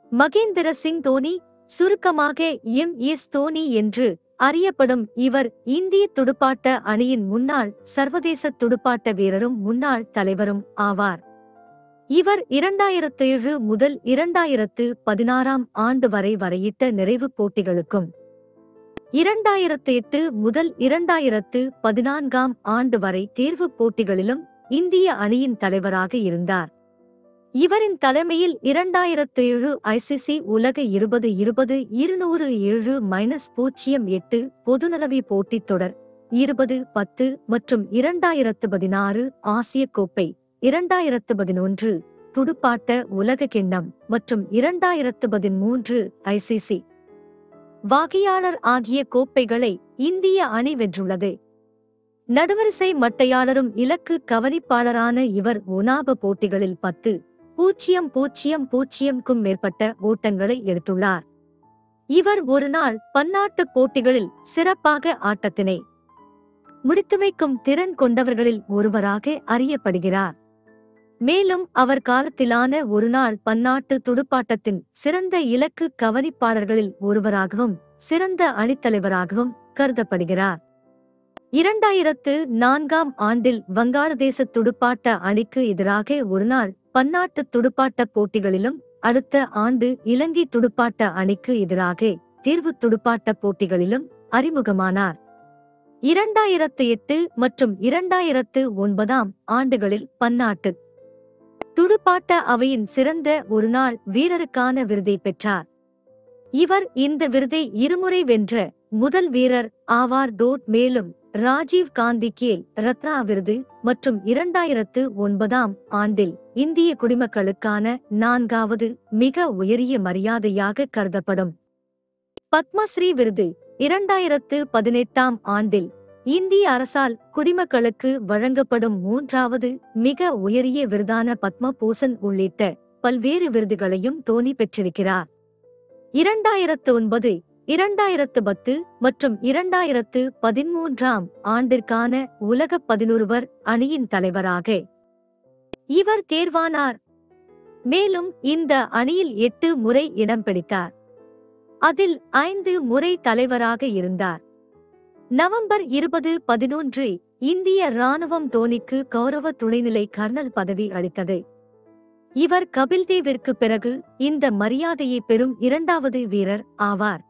மகேந்திர சிங் தோனி, சுருக்கமாக எம்.எஸ். தோனி என்று அறியப்படும் இவர் இந்திய துடுப்பாட்ட அணியின் முன்னாள் சர்வதேச துடுப்பாட்ட வீரரும் முன்னாள் தலைவரும் ஆவார். இவர் 2007 முதல் 2016 ஆண்டு வரை வரையிட்ட நிறைவுப் போட்டிகளுக்கும் 2008 முதல் 2014 ஆண்டு வரை தேர்வுப் போட்டிகளிலும் இந்திய அணியின் தலைவராக இருந்தார். இவரின் தலைமையில் 2007 ஐசிசி உலக 2020-207-08 பொதுநலவி போட்டித் தொடர், 2010 மற்றும் 2016 ஆசிய கோப்பை, 2011 துடுப்பாட்ட உலக கிண்ணம் மற்றும் 2013 ஐசிசி வாகையாளர் ஆகிய கோப்பைகளை இந்திய அணி வென்றுள்ளது. நடுவரிசை மட்டையாளரும் இலக்கு கவனிப்பாளரான இவர் உனாப போட்டிகளில் 10,000க்கும் மேற்பட்ட ஓட்டங்களை எடுத்துள்ளார். இவர் ஒருநாள் பன்னாட்டுப் போட்டிகளில் சிறப்பாக ஆட்டத்தினை முடித்துவைக்கும் திறன் கொண்டவர்களில் ஒருவராக அறியப்படுகிறார். மேலும் அவர் காலத்திலான ஒருநாள் பன்னாட்டு துடுப்பாட்டத்தின் சிறந்த இலக்கு கவனிப்பாளர்களில் ஒருவராகவும் சிறந்த அணித்தலைவராகவும் கருதப்படுகிறார். 2004 ஆண்டில் வங்காளதேச துடுப்பாட்ட அணிக்கு எதிராக ஒருநாள் பன்னாட்டு துடுப்பாட்டப் போட்டிகளிலும் அடுத்த ஆண்டு இலங்கை துடுப்பாட்ட அணிக்கு எதிராக தேர்வுத் துடுப்பாட்டப் போட்டிகளிலும் அறிமுகமானார். 2008 மற்றும் 2009 ஆண்டுகளில் பன்னாட்டு துடுப்பாட்ட அவையின் சிறந்த ஒருநாள் வீரருக்கான விருதை பெற்றார். இவர் இந்த விருதை இருமுறை வென்ற முதல் வீரர் ஆவார். மேலும் ராஜீவ் காந்தி கேல் ரத்னா விருது மற்றும் 2009 ஆண்டில் இந்திய குடிமக்களுக்கான 4வது மிக உயரிய மரியாதையாக கருதப்படும் பத்மஸ்ரீ விருது, 2018 ஆண்டில் இந்திய அரசால் குடிமக்களுக்கு வழங்கப்படும் 3வது மிக உயரிய விருதான பத்ம பூஷன் உள்ளிட்ட பல்வேறு விருதுகளையும் தோனி பெற்றிருக்கிறார். 2009, 2010 மற்றும் 2013 ஆண்டிற்கான உலக 11வர் அணியின் தலைவராக இவர் தேர்வானார். மேலும் இந்த அணியில் 8 முறை இடம் பிடித்தார். அதில் 5 முறை தலைவராக இருந்தார். நவம்பர் 2011 இந்திய இராணுவம் தோனிக்கு கௌரவ துணைநிலை கர்னல் பதவி அளித்தது. இவர் கபில்தேவிற்கு பிறகு இந்த மரியாதையை பெறும் 2வது வீரர் ஆவார்.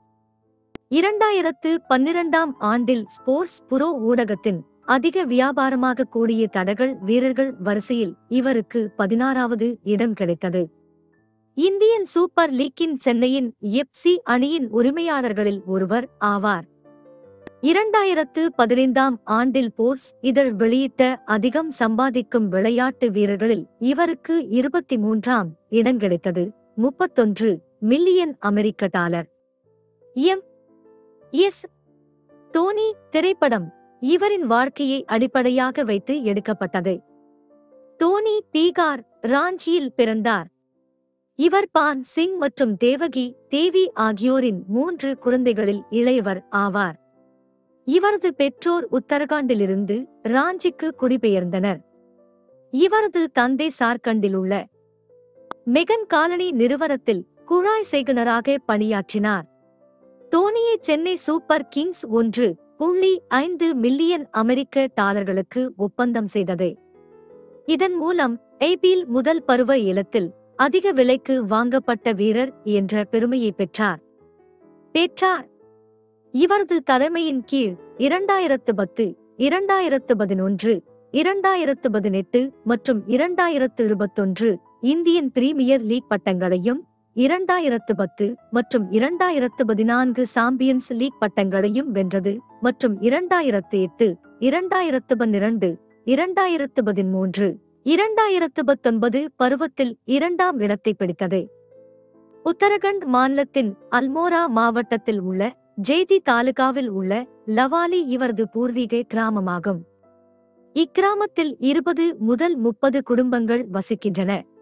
2012 ஆண்டில் ஸ்போர்ட்ஸ் புரோ ஊடகத்தின் அதிக வியாபாரமாக கூடிய தடகள வீரர்கள் வரிசையில் இவருக்கு 16வது இடம் கிடைத்தது. இந்தியன் சூப்பர் லீக்கின் சென்னையின் எஃப்.சி அணியின் உரிமையாளர்களில் ஒருவர் ஆவார். 2015 ஆண்டில் போர்ஸ் இதழ் வெளியிட்ட அதிகம் சம்பாதிக்கும் விளையாட்டு வீரர்களில் இவருக்கு 23 இடம் கிடைத்தது. 31 மில்லியன் அமெரிக்க டாலர். எம்.எஸ். தோனி திரைப்படம் இவரின் வாழ்க்கையை அடிப்படையாக வைத்து எடுக்கப்பட்டது. தோனி பீகார், ராஞ்சியில் பிறந்தார். இவர் பான் சிங் மற்றும் தேவகி தேவி ஆகியோரின் 3 குழந்தைகளில் இளையவர் ஆவார். இவரது பெற்றோர் உத்தரகாண்டிலிருந்து ராஞ்சிக்கு குடிபெயர்ந்தனர். இவரது தந்தை சார்கண்டில் உள்ள மெகன் காலனி நிறுவனத்தில் குழாய் சேகனராக பணியாற்றினார். தோனியை சென்னை சூப்பர் கிங்ஸ் 1.5 மில்லியன் அமெரிக்க டாலர்களுக்கு ஒப்பந்தம் செய்தது. இதன் மூலம் ஐபிஎல் முதல் பருவ ஏலத்தில் அதிக விலைக்கு வாங்கப்பட்ட வீரர் என்ற பெருமையை பெற்றார். இவரது தலைமையின் கீழ் 2010, 2011, 2018 மற்றும் 2021 இந்தியன் பிரீமியர் லீக் பட்டங்களையும் 2010 மற்றும் 2014 சாம்பியன்ஸ் லீக் பட்டங்களையும் வென்றது மற்றும் 2008, 2012, 2013, 2019 பருவத்தில் 2ஆம் இடத்தை பிடித்தது. உத்தரகண்ட் மாநிலத்தின் அல்மோரா மாவட்டத்தில் உள்ள ஜெய்தி தாலுகாவில் உள்ள லவாலி இவரது பூர்வீக கிராமமாகும். இக்கிராமத்தில் 20 முதல் 30 குடும்பங்கள் வசிக்கின்றன.